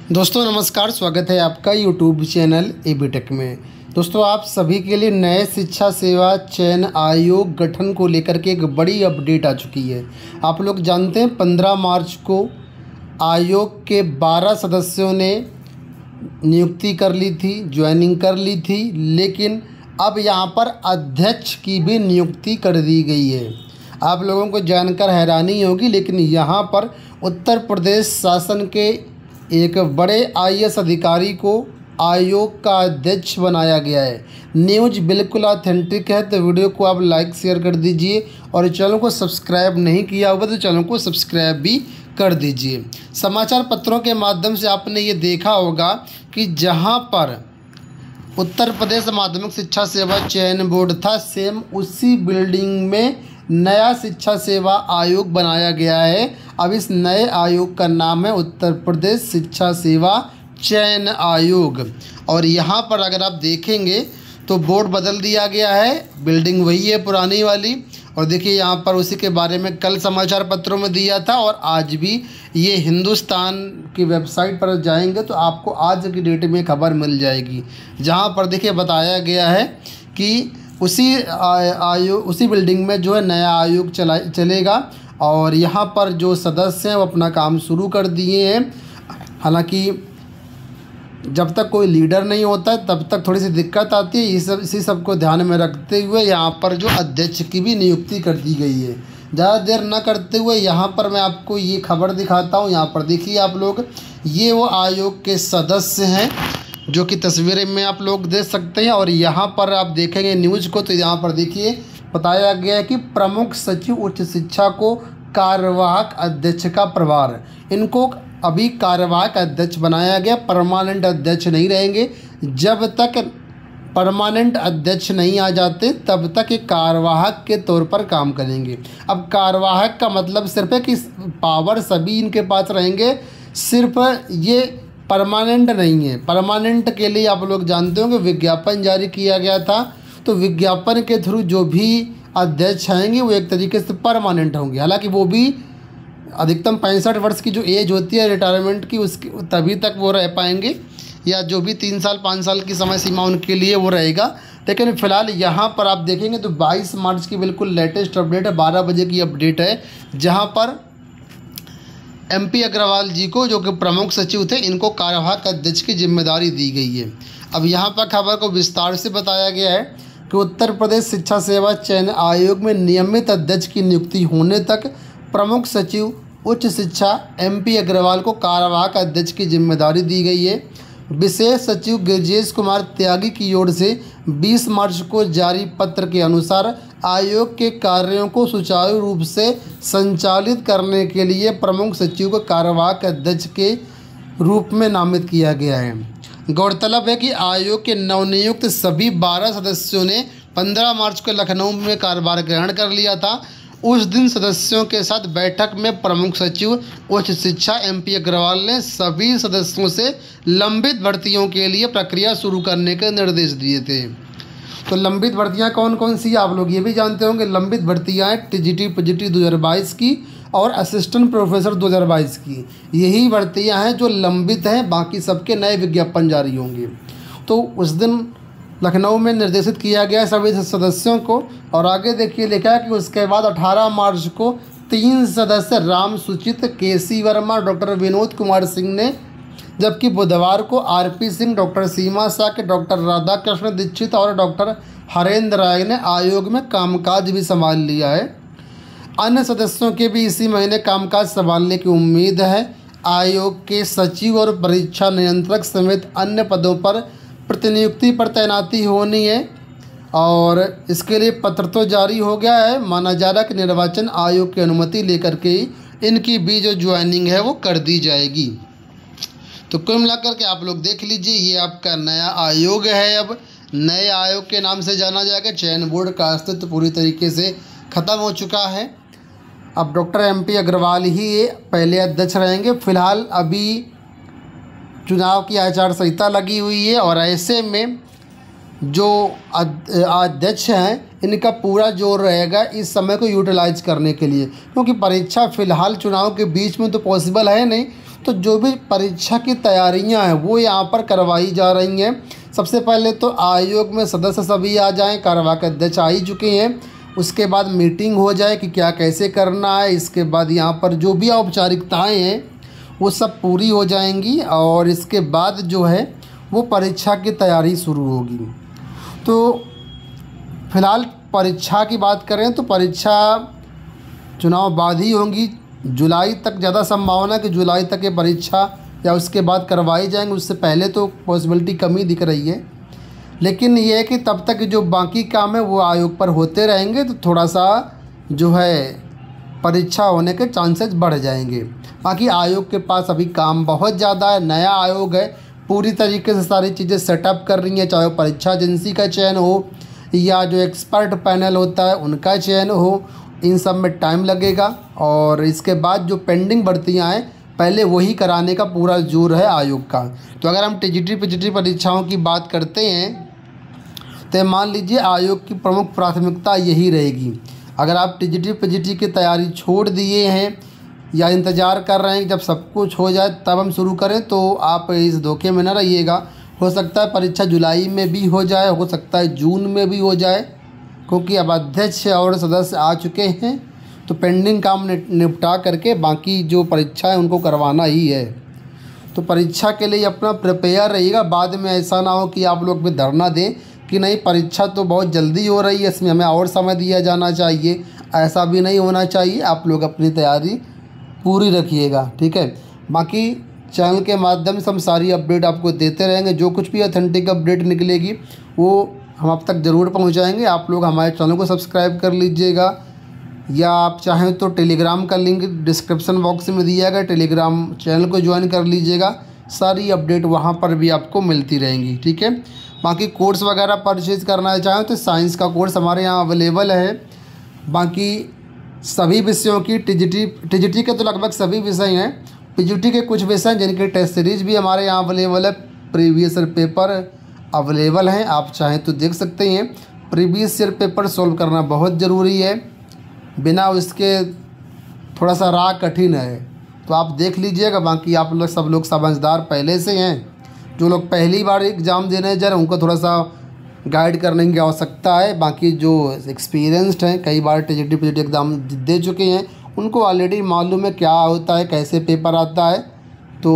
दोस्तों नमस्कार, स्वागत है आपका यूट्यूब चैनल एबीटेक में। दोस्तों आप सभी के लिए नए शिक्षा सेवा चयन आयोग गठन को लेकर के एक बड़ी अपडेट आ चुकी है। आप लोग जानते हैं 15 मार्च को आयोग के 12 सदस्यों ने नियुक्ति कर ली थी, ज्वाइनिंग कर ली थी, लेकिन अब यहाँ पर अध्यक्ष की भी नियुक्ति कर दी गई है। आप लोगों को जानकर हैरानी होगी, लेकिन यहाँ पर उत्तर प्रदेश शासन के एक बड़े आईएएस अधिकारी को आयोग का अध्यक्ष बनाया गया है। न्यूज़ बिल्कुल ऑथेंटिक है, तो वीडियो को आप लाइक शेयर कर दीजिए और चैनल को सब्सक्राइब नहीं किया होगा तो चैनल को सब्सक्राइब भी कर दीजिए। समाचार पत्रों के माध्यम से आपने ये देखा होगा कि जहां पर उत्तर प्रदेश माध्यमिक शिक्षा सेवा चयन बोर्ड था, सेम उसी बिल्डिंग में नया शिक्षा सेवा आयोग बनाया गया है। अब इस नए आयोग का नाम है उत्तर प्रदेश शिक्षा सेवा चयन आयोग। और यहाँ पर अगर आप देखेंगे तो बोर्ड बदल दिया गया है, बिल्डिंग वही है पुरानी वाली। और देखिए यहाँ पर उसी के बारे में कल समाचार पत्रों में दिया था और आज भी ये हिंदुस्तान की वेबसाइट पर जाएंगे तो आपको आज की डेट में खबर मिल जाएगी, जहाँ पर देखिए बताया गया है कि उसी बिल्डिंग में जो है नया आयोग चलेगा। और यहाँ पर जो सदस्य हैं वो अपना काम शुरू कर दिए हैं। हालांकि जब तक कोई लीडर नहीं होता है तब तक थोड़ी सी दिक्कत आती है। इसी सब को ध्यान में रखते हुए यहाँ पर जो अध्यक्ष की भी नियुक्ति कर दी गई है। ज़्यादा देर न करते हुए यहाँ पर मैं आपको ये खबर दिखाता हूँ। यहाँ पर देखिए आप लोग, ये वो आयोग के सदस्य हैं जो कि तस्वीरें में आप लोग देख सकते हैं। और यहाँ पर आप देखेंगे न्यूज़ को तो यहाँ पर देखिए बताया गया है कि प्रमुख सचिव उच्च शिक्षा को कार्यवाहक अध्यक्ष का प्रभार। इनको अभी कार्यवाहक अध्यक्ष बनाया गया, परमानेंट अध्यक्ष नहीं रहेंगे। जब तक परमानेंट अध्यक्ष नहीं आ जाते तब तक ये कार्यवाहक के तौर पर काम करेंगे। अब कार्यवाहक का मतलब सिर्फ है कि पावर सभी इनके पास रहेंगे, सिर्फ ये परमानेंट नहीं है। परमानेंट के लिए आप लोग जानते होंगे विज्ञापन जारी किया गया था, तो विज्ञापन के थ्रू जो भी अध्यक्ष आएंगे वो एक तरीके से परमानेंट होंगे। हालांकि वो भी अधिकतम 65 वर्ष की जो एज होती है रिटायरमेंट की, उसकी तभी तक वो रह पाएंगे, या जो भी 3 साल 5 साल की समय सीमा उनके लिए वो रहेगा। लेकिन फ़िलहाल यहाँ पर आप देखेंगे तो 22 मार्च की बिल्कुल लेटेस्ट अपडेट है, 12 बजे की अपडेट है, जहाँ पर MP अग्रवाल जी को, जो कि प्रमुख सचिव थे, इनको कार्यवाहक अध्यक्ष की जिम्मेदारी दी गई है। अब यहाँ पर खबर को विस्तार से बताया गया है कि उत्तर प्रदेश शिक्षा सेवा चयन आयोग में नियमित अध्यक्ष की नियुक्ति होने तक प्रमुख सचिव उच्च शिक्षा MP अग्रवाल को कार्यवाहक अध्यक्ष की जिम्मेदारी दी गई है। विशेष सचिव गिरिजेश कुमार त्यागी की ओर से 20 मार्च को जारी पत्र के अनुसार आयोग के कार्यों को सुचारू रूप से संचालित करने के लिए प्रमुख सचिव को कार्यवाहक अध्यक्ष के रूप में नामित किया गया है। गौरतलब है कि आयोग के नवनियुक्त सभी 12 सदस्यों ने 15 मार्च को लखनऊ में कार्यभार ग्रहण कर लिया था। उस दिन सदस्यों के साथ बैठक में प्रमुख सचिव उच्च शिक्षा MP अग्रवाल ने सभी सदस्यों से लंबित भर्तियों के लिए प्रक्रिया शुरू करने के निर्देश दिए थे। तो लंबित भर्तियां कौन कौन सी आप लोग ये भी जानते होंगे। लंबित भर्तियां हैं TGT PGT 2022 की और असिस्टेंट प्रोफेसर 2022 की। यही भर्तियां हैं जो लंबित हैं, बाकी सबके नए विज्ञापन जारी होंगे। तो उस दिन लखनऊ में निर्देशित किया गया सभी सदस्यों को। और आगे देखिए लिखा है कि उसके बाद 18 मार्च को 3 सदस्य राम सुचित, KC वर्मा, डॉक्टर विनोद कुमार सिंह ने, जबकि बुधवार को RP सिंह, डॉक्टर सीमा साके, डॉक्टर राधाकृष्ण दीक्षित और डॉक्टर हरेंद्र राय ने आयोग में कामकाज भी संभाल लिया है। अन्य सदस्यों के भी इसी महीने कामकाज संभालने की उम्मीद है। आयोग के सचिव और परीक्षा नियंत्रक समेत अन्य पदों पर प्रतिनियुक्ति पर तैनाती होनी है और इसके लिए पत्र तो जारी हो गया है। माना जा रहा है कि निर्वाचन आयोग की अनुमति लेकर के ही इनकी भी जो ज्वाइनिंग है वो कर दी जाएगी। तो कुल मिलाकर के आप लोग देख लीजिए, ये आपका नया आयोग है। अब नए आयोग के नाम से जाना जाएगा। चयन बोर्ड का अस्तित्व पूरी तरीके से ख़त्म हो चुका है। अब डॉक्टर MP अग्रवाल ही पहले अध्यक्ष रहेंगे। फ़िलहाल अभी चुनाव की आचार संहिता लगी हुई है और ऐसे में जो अध्यक्ष हैं इनका पूरा जोर रहेगा इस समय को यूटिलाइज करने के लिए, क्योंकि परीक्षा फ़िलहाल चुनाव के बीच में तो पॉसिबल है नहीं। तो जो भी परीक्षा की तैयारियां हैं वो यहाँ पर करवाई जा रही हैं। सबसे पहले तो आयोग में सदस्य सभी आ जाएं, कार्यवाहक अध्यक्ष आ ही चुके हैं। उसके बाद मीटिंग हो जाए कि क्या कैसे करना है। इसके बाद यहाँ पर जो भी औपचारिकताएँ हैं वो सब पूरी हो जाएंगी और इसके बाद जो है वो परीक्षा की तैयारी शुरू होगी। तो फिलहाल परीक्षा की बात करें तो परीक्षा चुनाव बाद ही होंगी। जुलाई तक ज़्यादा संभावना है कि जुलाई तक ये परीक्षा या उसके बाद करवाई जाएंगे, उससे पहले तो पॉसिबिलिटी कम ही दिख रही है। लेकिन ये है कि तब तक जो बाकी काम है वो आयोग पर होते रहेंगे तो थोड़ा सा जो है परीक्षा होने के चांसेस बढ़ जाएंगे। बाकी आयोग के पास अभी काम बहुत ज़्यादा है, नया आयोग है, पूरी तरीके से सारी चीज़ें सेटअप कर रही हैं, चाहे वो परीक्षा एजेंसी का चयन हो या जो एक्सपर्ट पैनल होता है उनका चयन हो, इन सब में टाइम लगेगा। और इसके बाद जो पेंडिंग भर्तियाँ हैं पहले वही कराने का पूरा जोर है आयोग का। तो अगर हम टीजीटी पीजीटी परीक्षाओं की बात करते हैं तो मान लीजिए आयोग की प्रमुख प्राथमिकता यही रहेगी। अगर आप टीजीटी पीजीटी की तैयारी छोड़ दिए हैं या इंतज़ार कर रहे हैं कि जब सब कुछ हो जाए तब हम शुरू करें, तो आप इस धोखे में न रहिएगा। हो सकता है परीक्षा जुलाई में भी हो जाए, हो सकता है जून में भी हो जाए, क्योंकि अब अध्यक्ष और सदस्य आ चुके हैं तो पेंडिंग काम निपटा करके बाकी जो परीक्षा है उनको करवाना ही है। तो परीक्षा के लिए अपना प्रिपेयर रहिएगा। बाद में ऐसा ना हो कि आप लोग भी धरना दें कि नहीं परीक्षा तो बहुत जल्दी हो रही है, इसमें हमें और समय दिया जाना चाहिए। ऐसा भी नहीं होना चाहिए। आप लोग अपनी तैयारी पूरी रखिएगा, ठीक है। बाकी चैनल के माध्यम से हम सारी अपडेट आपको देते रहेंगे। जो कुछ भी ऑथेंटिक अपडेट निकलेगी वो हम आप तक ज़रूर पहुंचाएंगे। आप लोग हमारे चैनल को सब्सक्राइब कर लीजिएगा या आप चाहें तो टेलीग्राम का लिंक डिस्क्रिप्शन बॉक्स में दिया गया, टेलीग्राम चैनल को ज्वाइन कर लीजिएगा। सारी अपडेट वहां पर भी आपको मिलती रहेंगी, ठीक है। बाकी कोर्स वगैरह परचेज़ करना चाहें तो साइंस का कोर्स हमारे यहाँ अवेलेबल है। बाकी सभी विषयों की टीजीटी के तो लगभग सभी विषय हैं, पीजीटी के कुछ विषय जिनके टेस्ट सीरीज भी हमारे यहाँ अवेलेबल है, प्रीवियस ईयर पेपर अवेलेबल हैं, आप चाहें तो देख सकते हैं। प्रीवियस ईयर पेपर सॉल्व करना बहुत ज़रूरी है, बिना उसके थोड़ा सा राह कठिन है, तो आप देख लीजिएगा। बाकी आप लोग सब लोग समझदार पहले से हैं, जो लोग पहली बार एग्ज़ाम देने जा रहे हैं उनको थोड़ा सा गाइड करने की आवश्यकता है। बाकी जो एक्सपीरियंस्ड हैं, कई बार टीजीटी पीजीटी एग्ज़ाम दे चुके हैं, उनको ऑलरेडी मालूम है क्या होता है, कैसे पेपर आता है, तो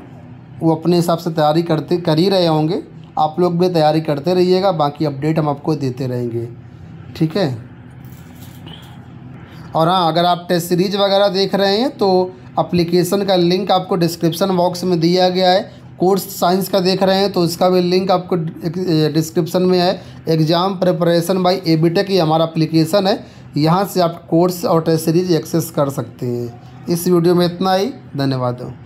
वो अपने हिसाब से तैयारी कर ही रहे होंगे। आप लोग भी तैयारी करते रहिएगा, बाकी अपडेट हम आपको देते रहेंगे, ठीक है। और हाँ, अगर आप टेस्ट सीरीज वगैरह देख रहे हैं तो एप्लीकेशन का लिंक आपको डिस्क्रिप्शन बॉक्स में दिया गया है। कोर्स साइंस का देख रहे हैं तो उसका भी लिंक आपको डिस्क्रिप्शन में है। एग्ज़ाम प्रिपरेशन बाय एबीटेक ये हमारा एप्लीकेशन है, यहाँ से आप कोर्स और टेस्ट सीरीज एक्सेस कर सकते हैं। इस वीडियो में इतना ही, धन्यवाद।